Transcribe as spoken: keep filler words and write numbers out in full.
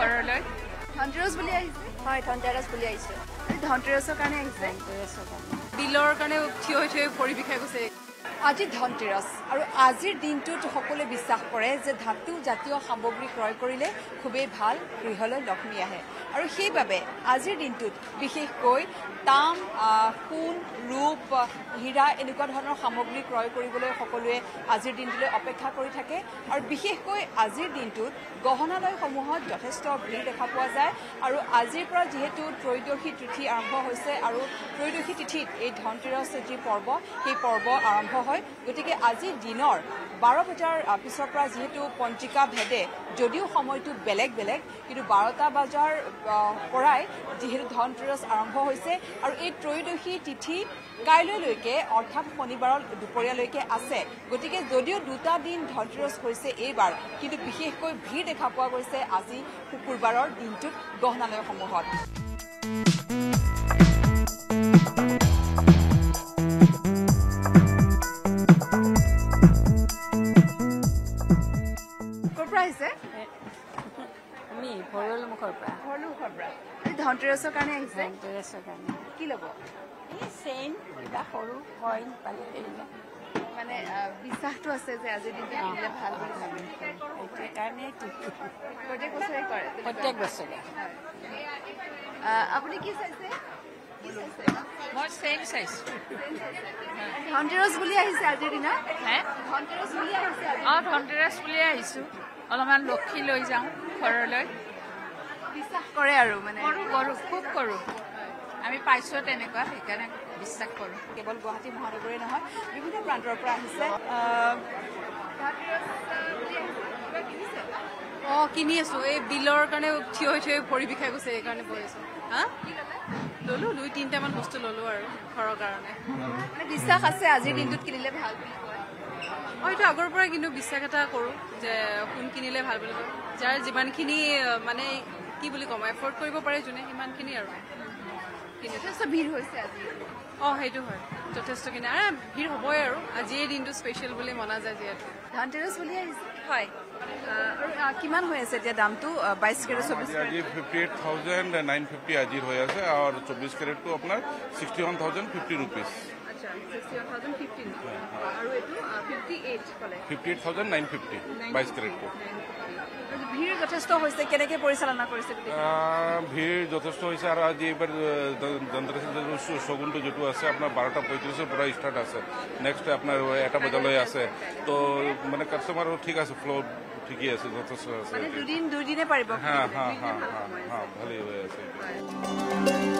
ঘৰলৈ ধনতেৰছ বুলি আহিছে হয় ধনতেৰছ বুলি আহিছো ধনতেৰছৰ কাৰণে আহিছে ধনতেৰছৰ কাৰণে বিলৰ কাৰণে থিয় হৈ থিয় ভৰি বিষাই গৈছে আজি ধনতেৰছ আৰু আজিৰ দিনটোত সকলোৱে বিশ্বাস কৰে যে ধাতু জাতীয় সামগ্ৰী ক্ৰয় কৰিলে খুবেই ভাল গৃহলৈ লক্ষ্মী আহে আৰু সেইবাবে আজিৰ দিনটোত বিশেষকৈ তাম সোণ ৰূপ হীৰা এনেকুৱা ধৰণৰ সামগ্ৰী ক্ৰয় কৰিবলৈ সকলোৱে আজিৰ দিনটোলৈ অপেক্ষা কৰি থাকে আৰু বিশেষকৈ আজিৰ দিনটোত গহনালয়সমূহত যথেষ্ট ভিৰ দেখা পোৱা যায় আৰু আজিৰ পৰা যিহেতু ত্ৰয়োদশী তিথি আৰম্ভ হৈছে আৰু ত্ৰয়োদশী তিথিত এই ধনতেৰছ যি পৰ্ব সেই পৰ্ব আৰম্ভ হয় গতিকে আজি দিনৰ বাৰ বজাৰ পিছৰ পৰা যেহেতু পঞ্জিকা ভেদে যদিও সময়টো বেলেগ বেলেগ কিন্তু বাৰটা বজাৰ পৰাই যেহেতু ধনতেৰছ আৰম্ভ হৈছে আৰু এই ত্ৰয়োদশী তিথি কাইলৈলৈকে অৰ্থাৎ শনিবাৰৰ দুপৰীয়ালৈকে আছে গতিকে যদিও দুটা দিন ধনতেৰছ হৈছে এইবাৰ কিন্তু বিশেষকৈ ভিৰ দেখা পোৱা গৈছে আজি শুকুৰবাৰৰ দিনটোত গহনালয়সমূহত আমি উখল-মুখৰ পৰা উখল-মুখৰ পৰা ধনতেৰছৰ কাৰণে আহিছে ধনতেৰছৰ কাৰণে কি ল'ব এই চেইন কিবা সৰু কইন পালি এইবিলাক মানে বিশ্বাসটো আছে যে আজিৰ দিনটো কিনিলে ভাল বুলি ভাবে এইটোৰ কাৰণে প্ৰত্যেক বছৰে কৰে প্ৰত্যেক বছৰে আপুনি কি চাইছে মই চেইন চাইছো ধনতেৰছ বুলি আহিছে আজিৰ দিনা হে ধনতেৰছ বুলি আহিছে অঁ ধনতেৰছ বুলিয়ে আহিছো অলপমান লক্ষী লৈ যাওঁ ঘৰলৈ বিশ্বাস কৰে আৰু মানে কৰোঁ কৰোঁ খুব কৰোঁ আমি পাইছোঁ তেনেকুৱা সেইকাৰণে বিশ্বাস কৰোঁ কেৱল গুৱাহাটী মহানগৰে নহয় বিভিন্ন প্ৰান্তৰ পৰা আহিছে অঁ কিনি আছোঁ এই বিলৰ কাৰণে থিয় হৈ থিয় ভৰি বিষাই গৈছে সেইকাৰণে বহি আছোঁ হা ল'লোঁ দুই তিনিটামান বস্তু ল'লোঁ আৰু ঘৰৰ কাৰণে মানে বিশ্বাস আছে আজিৰ দিনটোত কিনিলে ভাল বুলি কয় মই এইটো আগৰ পৰাই কিন্তু বিশ্বাস এটা কৰোঁ যে সোণ কিনিলে ভাল বুলি কয় যাৰ যিমানখিনি মানে কি বুলি ক'ম এফৰ্ড কৰিব পাৰে যোনে সিমানখিনি আৰু যথেষ্ট ভিৰ হৈছে আজি অঁ সেইটো হয় যথেষ্টখিনি আৰু ভিৰ হ'বই আৰু আজি এই দিনটো স্পেচিয়েল বুলি মনা যায় যিহেতু ধনতেৰছ বুলি আহিছে হয় আৰু কিমান হৈ আছে এতিয়া দামটো বাইছ কেৰেট চৌবিছ আজি fifty eight thousand nine fifty আজিৰ হৈ আছে আৰু চৌবিছ কেৰেটটো আপোনাৰ sixty one thousand fifty rupees আচ্ছা ছিক্সটি ওৱান থাউজেণ্ড ফিফটিন আৰু এইটো ফিফটি এইট ক'লে fifty eight thousand nine fifty বাইছ কেৰেটটো ভিৰ যথেষ্ট হৈছে কেনেকৈ পৰিচালনা কৰিছে ভিৰ যথেষ্ট হৈছে আৰু আজি এইবাৰ ধনতেৰছৰ শগুনটো যিটো আছে আপোনাৰ বাৰটা পঁয়ত্ৰিছৰ পৰা ষ্টাৰ্ট আছে নেক্সট আপোনাৰ এটা বজালৈ আছে তো মানে কাষ্টমাৰো ঠিক আছে ফ্ল' ঠিকেই আছে যথেষ্ট আছে দুদিন দুদিনে পাৰিব হা হা হা হা হা ভালেই হৈ আছে